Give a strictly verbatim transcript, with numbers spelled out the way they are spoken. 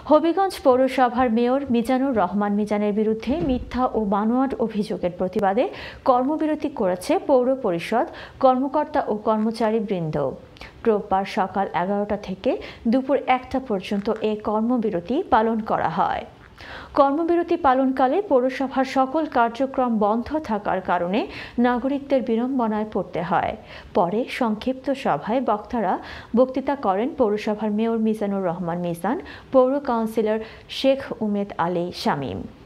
হবিগঞ্জ পৌরসভার মেয়র মিজানুর রহমান মিজানের বিরুদ্ধে মিথ্যা ও বানোয়াট অভিযোগের প্রতিবাদে কর্মবিরতি করেছে পৌর পরিষদ কর্মকর্তা ও কর্মচারীবৃন্দ। রোববার সকাল এগারোটা থেকে দুপুর একটা পর্যন্ত এ কর্মবিরতি পালন করা হয়। কর্মবিরতি পালনকালে পৌরসভার সকল কার্যক্রম বন্ধ থাকার কারণে নাগরিকদের বিড়ম্বনায় পড়তে হয়। পরে সংক্ষিপ্ত সভায় বক্তারা বক্তৃতা করেন পৌরসভার মেয়র মিজানুর রহমান মিজান, পৌর কাউন্সিলর শেখ উমেদ আলী শামীম।